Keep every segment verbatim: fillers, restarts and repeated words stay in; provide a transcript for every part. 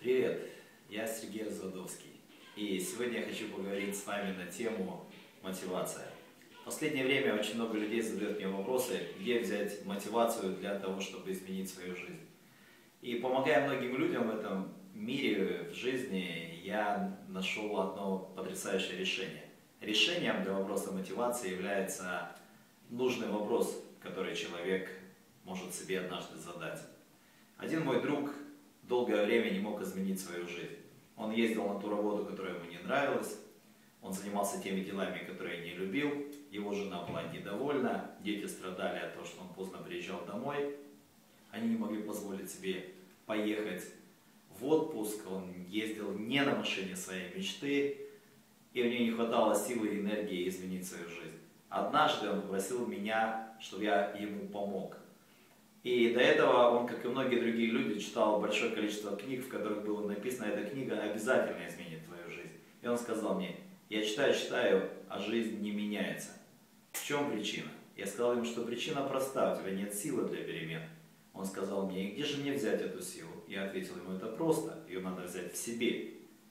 Привет, я Сергей Разводовский, и сегодня я хочу поговорить с вами на тему мотивация. В последнее время очень много людей задают мне вопросы, где взять мотивацию для того, чтобы изменить свою жизнь. И помогая многим людям в этом мире, в жизни, я нашел одно потрясающее решение. Решением для вопроса мотивации является нужный вопрос, который человек может себе однажды задать. Один мой друг долгое время не мог изменить свою жизнь. Он ездил на ту работу, которая ему не нравилась, он занимался теми делами, которые не любил, его жена была недовольна, дети страдали от того, что он поздно приезжал домой, они не могли позволить себе поехать в отпуск, он ездил не на машине своей мечты, и у него не хватало силы и энергии изменить свою жизнь. Однажды он попросил меня, чтобы я ему помог. И до этого он, как и многие другие люди, читал большое количество книг, в которых было написано, эта книга обязательно изменит твою жизнь. И он сказал мне, я читаю, читаю, а жизнь не меняется. В чем причина? Я сказал ему, что причина проста, у тебя нет силы для перемен. Он сказал мне, и где же мне взять эту силу? Я ответил ему, это просто, ее надо взять в себе.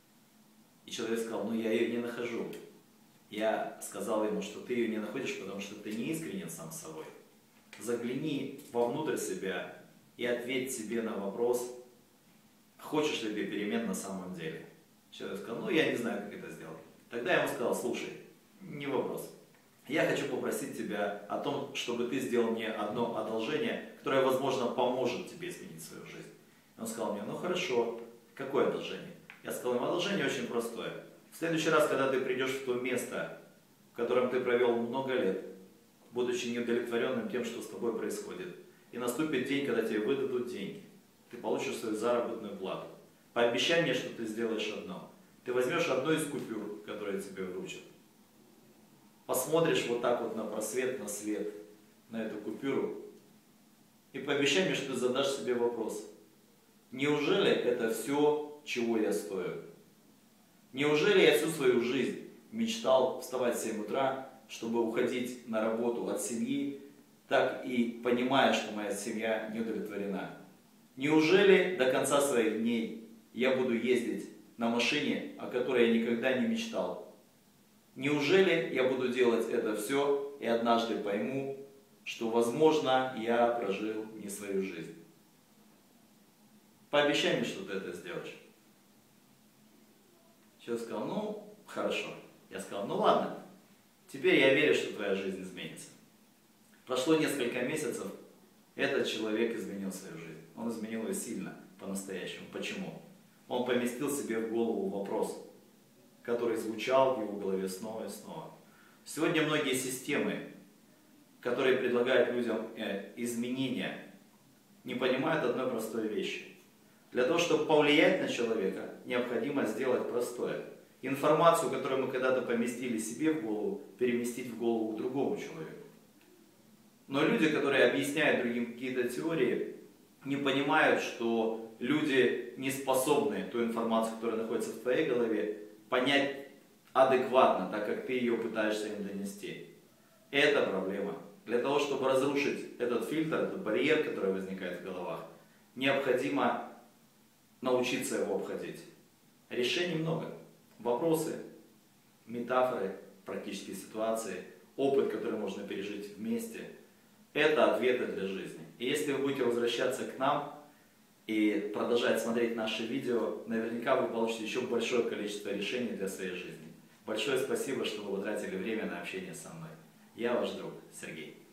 И человек сказал, ну я ее не нахожу. Я сказал ему, что ты ее не находишь, потому что ты не искренен сам с собой. Загляни вовнутрь себя и ответь себе на вопрос, хочешь ли ты перемен на самом деле. Человек сказал, ну я не знаю, как это сделать. Тогда я ему сказал, слушай, не вопрос. Я хочу попросить тебя о том, чтобы ты сделал мне одно одолжение, которое, возможно, поможет тебе изменить свою жизнь. Он сказал мне, ну хорошо, какое одолжение? Я сказал ему, одолжение очень простое. В следующий раз, когда ты придешь в то место, в котором ты провел много лет, будучи неудовлетворенным тем, что с тобой происходит, и наступит день, когда тебе выдадут деньги, ты получишь свою заработную плату. Пообещай мне, что ты сделаешь одно. Ты возьмешь одну из купюр, которые тебе вручат, посмотришь вот так вот на просвет, на свет, на эту купюру, и пообещай мне, что ты задашь себе вопрос. Неужели это все, чего я стою? Неужели я всю свою жизнь мечтал вставать в семь утра, чтобы уходить на работу от семьи, так и понимая, что моя семья не удовлетворена? Неужели до конца своих дней я буду ездить на машине, о которой я никогда не мечтал? Неужели я буду делать это все и однажды пойму, что, возможно, я прожил не свою жизнь? Пообещай мне, что ты это сделаешь. Человек сказал, ну, хорошо. Я сказал, ну ладно, теперь я верю, что твоя жизнь изменится. Прошло несколько месяцев, этот человек изменил свою жизнь. Он изменил ее сильно, по-настоящему. Почему? Он поместил себе в голову вопрос, который звучал в его голове снова и снова. Сегодня многие системы, которые предлагают людям изменения, не понимают одной простой вещи. Для того, чтобы повлиять на человека, необходимо сделать простое. Информацию, которую мы когда-то поместили себе в голову, переместить в голову другому человеку. Но люди, которые объясняют другим какие-то теории, не понимают, что люди не способны ту информацию, которая находится в твоей голове, понять адекватно, так как ты ее пытаешься им донести. Это проблема. Для того, чтобы разрушить этот фильтр, этот барьер, который возникает в головах, необходимо научиться его обходить. Решений много. Вопросы, метафоры, практические ситуации, опыт, который можно пережить вместе, это ответы для жизни. И если вы будете возвращаться к нам и продолжать смотреть наши видео, наверняка вы получите еще большое количество решений для своей жизни. Большое спасибо, что вы потратили время на общение со мной. Я ваш друг Сергей.